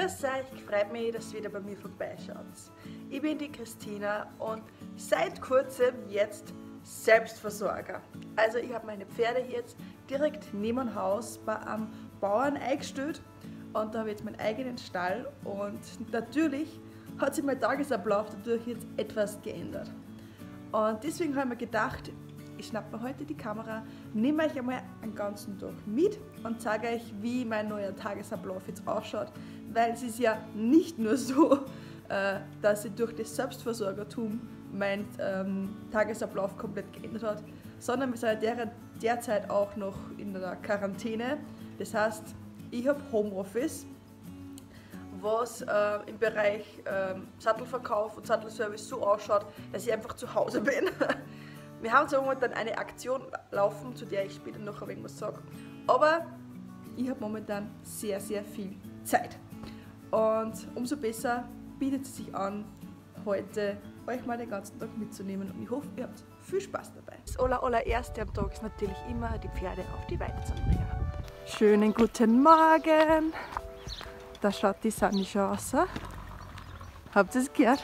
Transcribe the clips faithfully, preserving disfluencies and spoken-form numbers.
Grüß euch, freut mich, dass ihr wieder bei mir vorbeischaut. Ich bin die Christina und seit kurzem jetzt Selbstversorger. Also ich habe meine Pferde jetzt direkt neben dem Haus bei einem Bauern eingestellt und da habe ich jetzt meinen eigenen Stall und natürlich hat sich mein Tagesablauf dadurch jetzt etwas geändert. Und deswegen habe ich mir gedacht, ich schnappe mir heute die Kamera, nehme euch einmal einen ganzen Tag mit und zeige euch, wie mein neuer Tagesablauf jetzt ausschaut. Weil es ist ja nicht nur so, dass sich durch das Selbstversorgertum mein ähm, Tagesablauf komplett geändert hat, sondern wir sind der, derzeit auch noch in der Quarantäne. Das heißt, ich habe Homeoffice, was äh, im Bereich äh, Sattelverkauf und Sattelservice so ausschaut, dass ich einfach zu Hause bin. Wir haben so momentan eine Aktion laufen, zu der ich später noch ein wenig was sage. Aber ich habe momentan sehr, sehr viel Zeit. Und umso besser bietet es sich an, heute euch mal den ganzen Tag mitzunehmen. Und ich hoffe, ihr habt viel Spaß dabei. Das aller, allererste am Tag ist natürlich immer, die Pferde auf die Weide zu bringen. Schönen guten Morgen! Da schaut die Sunny schon aus. Habt ihr es gehört?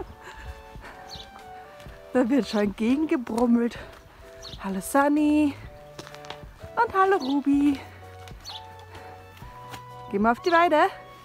Da wird schon entgegengebrummelt. Hallo Sunny und hallo Ruby. Gehen wir auf die Weide?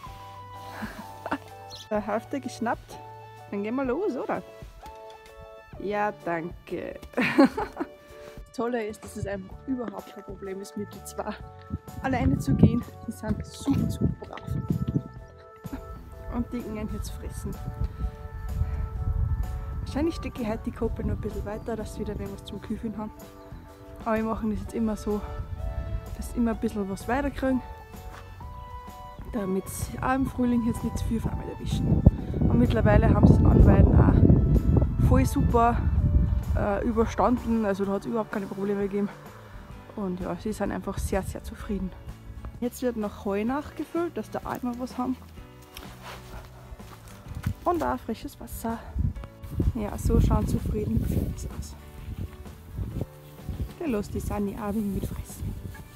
Der Hälfte geschnappt. Dann gehen wir los, oder? Ja, danke. Das Tolle ist, dass es einfach überhaupt kein Problem ist, mit die zwei alleine zu gehen. Die sind super, super brav. Und die gehen jetzt fressen. Wahrscheinlich stecke ich heute die Koppel noch ein bisschen weiter, dass sie wieder irgendwas zum Küfeln haben. Aber wir machen das jetzt immer so, dass sie immer ein bisschen was weiterkriegen, damit sie auch im Frühling jetzt nicht zu viel auf einmal erwischen. Und mittlerweile haben sie das Anweiden auch voll super äh, überstanden, also da hat es überhaupt keine Probleme gegeben. Und ja, sie sind einfach sehr, sehr zufrieden. Jetzt wird noch Heu nachgefüllt, dass da auch immer was haben. Und auch frisches Wasser. Ja, so schauen zufriedene Pferde aus. Der lässt die Sunny auch mitfressen.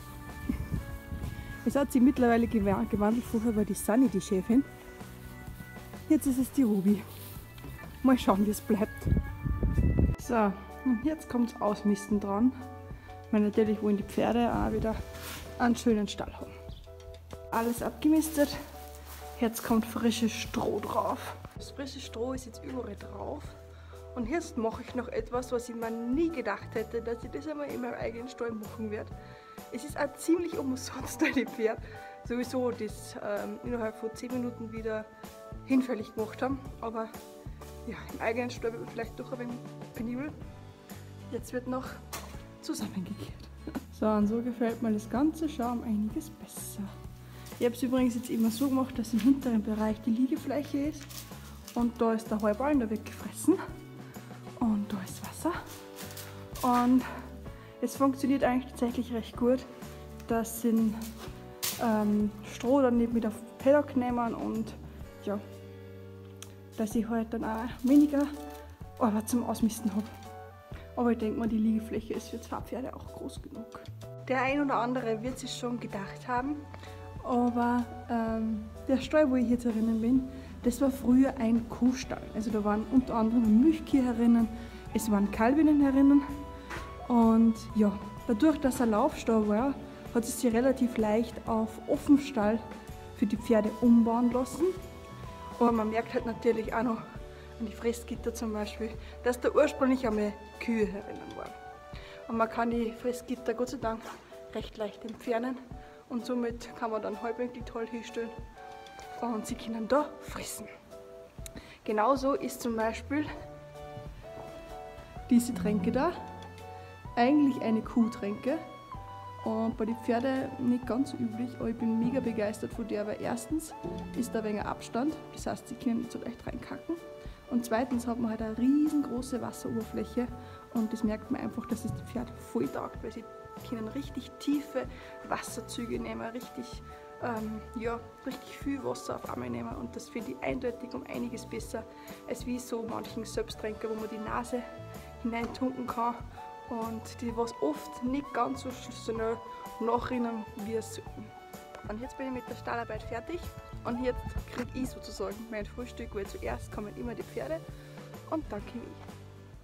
Es hat sich mittlerweile gewandelt, vorher war die Sunny die Chefin. Jetzt ist es die Ruby. Mal schauen, wie es bleibt. So, und jetzt kommt das Ausmisten dran. Weil natürlich wollen die Pferde auch wieder einen schönen Stall haben. Alles abgemistet. Jetzt kommt frisches Stroh drauf. Das frische Stroh ist jetzt überall drauf. Und jetzt mache ich noch etwas, was ich mir nie gedacht hätte, dass ich das einmal in meinem eigenen Stall machen werde. Es ist auch ziemlich umsonst, da die Pferde sowieso das ähm, innerhalb von zehn Minuten wieder hinfällig gemacht haben. Aber ja, im eigenen Stall wird vielleicht doch ein wenig penibel. Jetzt wird noch zusammengekehrt. So, und so gefällt mir das Ganze schon um einiges besser. Ich habe es übrigens jetzt immer so gemacht, dass im hinteren Bereich die Liegefläche ist. Und da ist der Heuballen, der wird gefressen. Und da ist Wasser. Und es funktioniert eigentlich tatsächlich recht gut, dass sie ähm, Stroh dann nicht mit auf Paddock nehmen und ja, dass ich halt dann auch weniger Arbeit zum Ausmisten habe. Aber ich denke mal, die Liegefläche ist für zwei Pferde auch groß genug. Der ein oder andere wird sich schon gedacht haben, aber ähm, der Stall, wo ich jetzt herinnen bin, das war früher ein Kuhstall. Also da waren unter anderem Milchkühe herinnen, es waren Kalbinnen herinnen. Und ja, dadurch, dass er Laufstall war, hat es sich relativ leicht auf Offenstall für die Pferde umbauen lassen. Aber man merkt halt natürlich auch noch an die Fressgitter zum Beispiel, dass da ursprünglich einmal Kühe herinnen waren. Und man kann die Fressgitter Gott sei Dank recht leicht entfernen und somit kann man dann Halbwinkel toll hinstellen. Und sie können da fressen. Genauso ist zum Beispiel diese Tränke da eigentlich eine Kuhtränke und bei den Pferden nicht ganz so üblich, aber ich bin mega begeistert von der, weil erstens ist da ein wenig Abstand, das heißt, sie können nicht so leicht reinkacken und zweitens hat man halt eine riesengroße Wasseroberfläche und das merkt man einfach, dass es die Pferde voll taugt, weil sie können richtig tiefe Wasserzüge nehmen, richtig Ähm, ja, richtig viel Wasser auf einmal nehmen und das finde ich eindeutig um einiges besser als wie so manchen Selbsttränker, wo man die Nase hineintunken kann und die was oft nicht ganz so schnell nachrinnen wie es sollten. Und jetzt bin ich mit der Stallarbeit fertig Und jetzt kriege ich sozusagen mein Frühstück, weil zuerst kommen immer die Pferde und dann komme ich.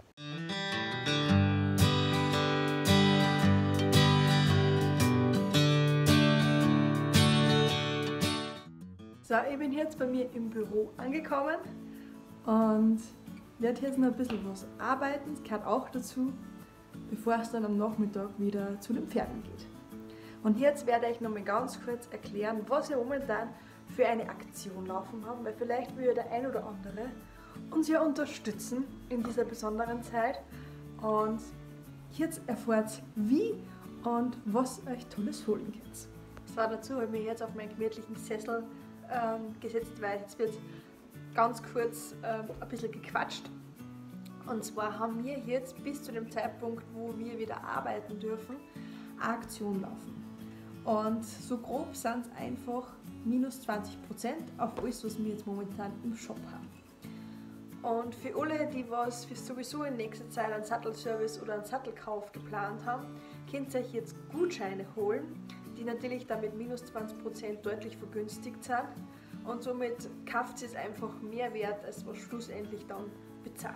So, ich bin jetzt bei mir im Büro angekommen und werde jetzt noch ein bisschen was arbeiten, das gehört auch dazu, bevor es dann am Nachmittag wieder zu den Pferden geht. Und jetzt werde ich noch mal ganz kurz erklären, was wir momentan für eine Aktion laufen haben, weil vielleicht will ja der ein oder andere uns ja unterstützen in dieser besonderen Zeit. Und jetzt erfahrt wie und was euch Tolles holen könnt. So, dazu habe ich mich jetzt auf meinen gemütlichen Sessel ähm, gesetzt, weil jetzt wird ganz kurz ähm, ein bisschen gequatscht. Und zwar haben wir jetzt bis zu dem Zeitpunkt, wo wir wieder arbeiten dürfen, eine Aktion laufen. Und so grob sind es einfach minus zwanzig Prozent auf alles, was wir jetzt momentan im Shop haben. Und für alle, die was für sowieso in nächster Zeit einen Sattelservice oder einen Sattelkauf geplant haben, könnt ihr euch jetzt Gutscheine holen, die natürlich damit minus zwanzig Prozent deutlich vergünstigt sind. Und somit kauft es einfach mehr wert, als was schlussendlich dann bezahlt.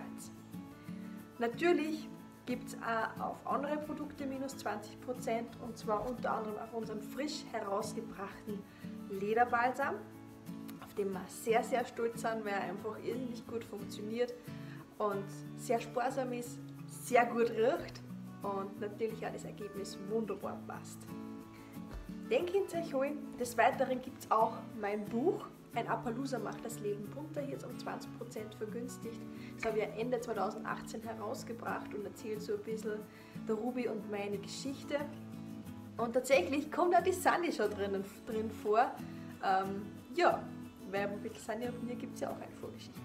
Natürlich gibt es auch auf andere Produkte minus zwanzig Prozent und zwar unter anderem auf unseren frisch herausgebrachten Lederbalsam, auf den wir sehr, sehr stolz sind, weil er einfach irrsinnig gut funktioniert und sehr sparsam ist, sehr gut riecht und natürlich auch das Ergebnis wunderbar passt. Den könnt ihr euch holen. Des Weiteren gibt es auch mein Buch. Ein Appaloosa macht das Leben bunter, jetzt um zwanzig Prozent vergünstigt. Das habe ich Ende zweitausendachtzehn herausgebracht und erzählt so ein bisschen der Ruby und meine Geschichte. Und tatsächlich kommt auch die Sunny schon drin, drin vor. Ähm, ja, weil mit Sunny und mir gibt es ja auch eine Vorgeschichte.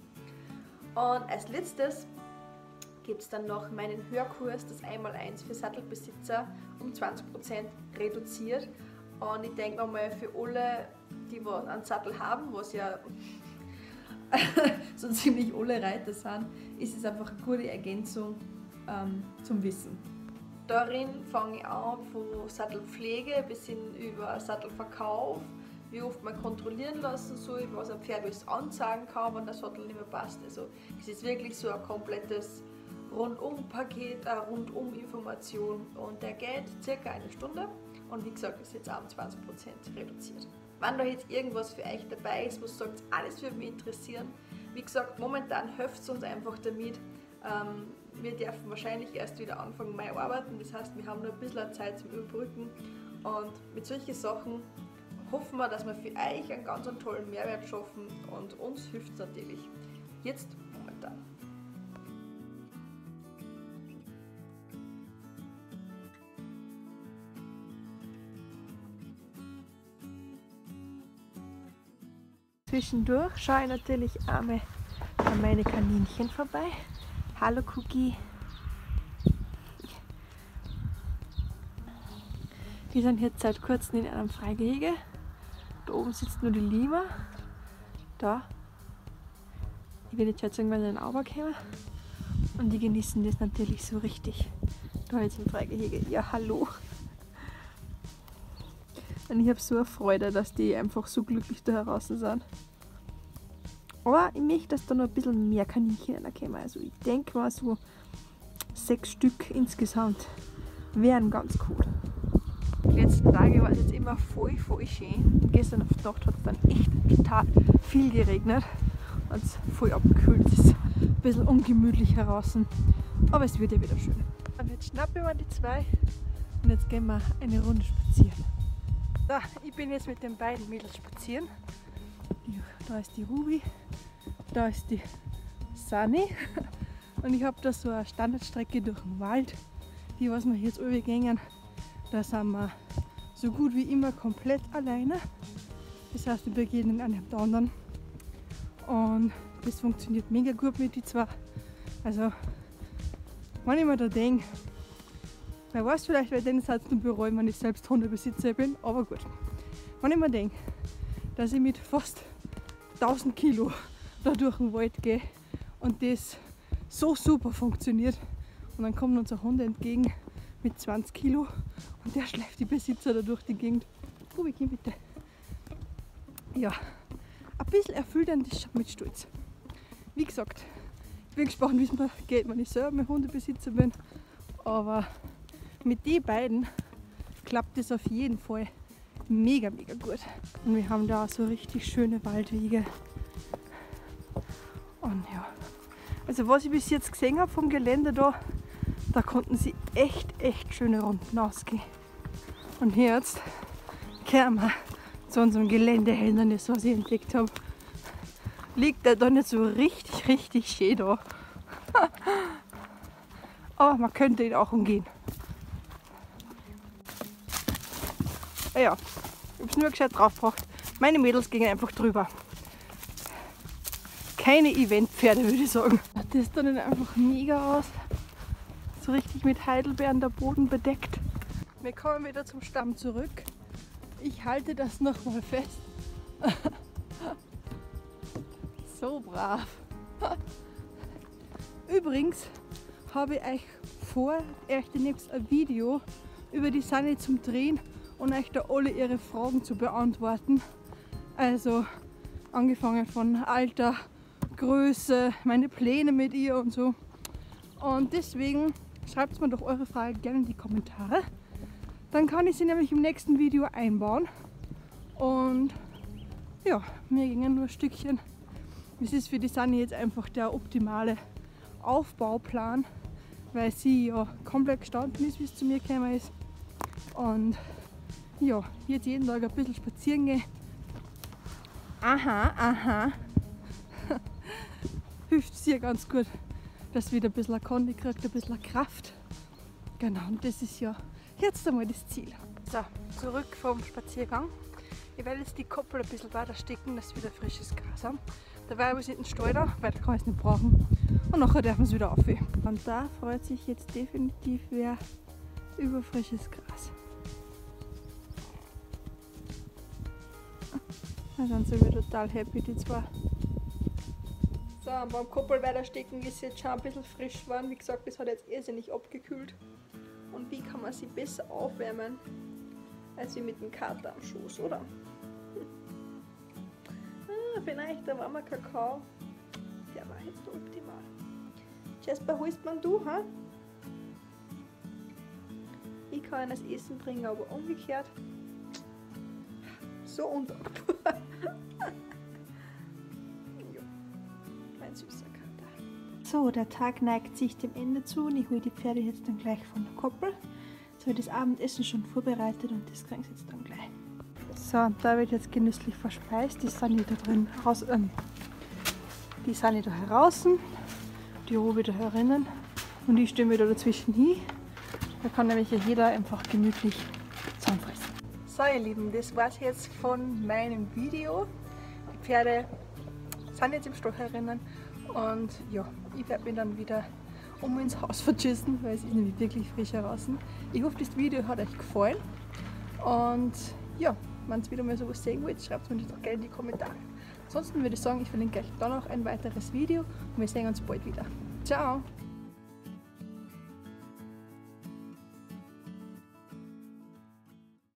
Und als letztes gibt es dann noch meinen Hörkurs, das eins mal eins für Sattelbesitzer, um zwanzig Prozent reduziert. Und ich denke mal, für alle, die einen Sattel haben, was ja so ziemlich alle Reiter sind, ist es einfach eine gute Ergänzung ähm, zum Wissen. Darin fange ich an von Sattelpflege bis hin über Sattelverkauf, wie oft man kontrollieren lassen soll, was ein Pferd alles anzeigen kann, wenn der Sattel nicht mehr passt. Also es ist wirklich so ein komplettes Rundum-Paket, eine Rundum-Information und der geht circa eine Stunde. Und wie gesagt, ist jetzt auch um zwanzig Prozent reduziert. Wenn da jetzt irgendwas für euch dabei ist, was sagt, alles würde mich interessieren. Wie gesagt, momentan hilft es uns einfach damit. Ähm, wir dürfen wahrscheinlich erst wieder Anfang Mai arbeiten. Das heißt, wir haben noch ein bisschen Zeit zum Überbrücken. Und mit solchen Sachen hoffen wir, dass wir für euch einen ganz tollen Mehrwert schaffen. Und uns hilft es natürlich jetzt momentan. Zwischendurch schaue ich natürlich einmal an meine Kaninchen vorbei. Hallo Cookie. Die sind jetzt seit kurzem in einem Freigehege. Da oben sitzt nur die Lima. Da. Ich werde jetzt irgendwann in den Auber kommen. Und die genießen das natürlich so richtig. Da jetzt im Freigehege. Ja, hallo. Und ich habe so eine Freude, dass die einfach so glücklich da draußen sind. Aber ich möchte, dass da noch ein bisschen mehr Kaninchen reinkommen. Also ich denke mal so sechs Stück insgesamt wären ganz cool. Die letzten Tage war es jetzt immer voll, voll schön. Und gestern auf die Nacht hat es dann echt total viel geregnet. Und es voll abgekühlt. Es ist ein bisschen ungemütlich draußen. Aber es wird ja wieder schön. Und jetzt schnappen wir die zwei und jetzt gehen wir eine Runde spazieren. So, ich bin jetzt mit den beiden Mädels spazieren. Da ist die Ruby, da ist die Sunny und ich habe da so eine Standardstrecke durch den Wald, die was wir jetzt übergängen. Da sind wir so gut wie immer komplett alleine. Das heißt, wir begegnen einem der anderen und das funktioniert mega gut mit die zwei. Also, wenn ich mir da denke, wer weiß, vielleicht werde ich den Satz nur bereuen, wenn ich selbst Hundebesitzer bin, aber gut. Wenn ich mir denke, dass ich mit fast tausend Kilo da durch den Wald gehe und das so super funktioniert und dann kommt unser Hund entgegen mit zwanzig Kilo und der schleift die Besitzer da durch die Gegend. Ruby, komm bitte. ja, ein bisschen erfüllt und das schaut mit Stolz. Wie gesagt, ich bin gespannt, wie es mir geht, wenn ich selber mit Hundebesitzer bin. Aber mit den beiden klappt es auf jeden Fall mega, mega gut. Und wir haben da auch so richtig schöne Waldwege. Und ja, also was ich bis jetzt gesehen habe vom Gelände da, da konnten sie echt, echt schöne Runden ausgehen. Und jetzt kehren wir zu unserem Geländehindernis, was ich entdeckt habe. Liegt der da nicht so richtig, richtig schön da. Aber man könnte ihn auch umgehen. Ja, ich habe es nur gescheit draufgebracht. Meine Mädels gingen einfach drüber. Keine Eventpferde, würde ich sagen. Das ist dann einfach mega aus. So richtig mit Heidelbeeren der Boden bedeckt. Wir kommen wieder zum Stamm zurück. Ich halte das nochmal fest. So brav. Übrigens habe ich euch vor, euch demnächst ein Video über die Sunny zum Drehen und euch da alle ihre Fragen zu beantworten. Also angefangen von Alter, Größe, meine Pläne mit ihr und so. Und deswegen schreibt mir doch eure Frage gerne in die Kommentare. Dann kann ich sie nämlich im nächsten Video einbauen. Und ja, mir gingen nur ein Stückchen. Es ist für die Sunny jetzt einfach der optimale Aufbauplan, weil sie ja komplett gestanden ist, wie es zu mir gekommen ist. Und ja, jetzt jeden Tag ein bisschen spazieren gehen. Aha, aha. Hilft es ihr ganz gut, dass sie wieder ein bisschen Kondi kriegt, ein bisschen Kraft. Genau, und das ist ja jetzt einmal das Ziel. So, zurück vom Spaziergang. Ich werde jetzt die Koppel ein bisschen weiter stecken, dass wir wieder frisches Gras haben. Dabei habe ich es in den Stall da, weil da kann ich es nicht brauchen. Und nachher dürfen wir es wieder aufheben. Und da freut sich jetzt definitiv wer über frisches Gras. Da sind sie wieder total happy, die zwei. So, und beim Koppel weiterstecken ist jetzt schon ein bisschen frisch geworden. Wie gesagt, das hat jetzt irrsinnig abgekühlt. Und wie kann man sie besser aufwärmen, als wie mit dem Kater am Schoß, oder? Ah, vielleicht der warme Kakao, der war jetzt optimal. Jasper, holst man du, ha? Ich kann ihnen das Essen bringen, aber umgekehrt. So undankbar. Ja, mein süßer Kater. So, der Tag neigt sich dem Ende zu und ich hole die Pferde jetzt dann gleich von der Koppel. Jetzt habe ich das Abendessen schon vorbereitet und das kriegen sie jetzt dann gleich. So, und da wird jetzt genüsslich verspeist. Die sind da drin raus, ähm, die sind da heraus, die Ruhe da herinnen und ich stehe mir da dazwischen hin. Da kann nämlich jeder einfach gemütlich zusammenfressen. So ihr Lieben, das war es jetzt von meinem Video. Die Pferde sind jetzt im Stall herinnen und ja, ich werde mich dann wieder um ins Haus verschissen, weil es ist nämlich wirklich frisch heraus. Ich hoffe, das Video hat euch gefallen und ja, wenn ihr wieder mal sowas sehen wollt, schreibt es mir doch gerne in die Kommentare. Ansonsten würde ich sagen, ich verlinke euch dann noch ein weiteres Video und wir sehen uns bald wieder. Ciao!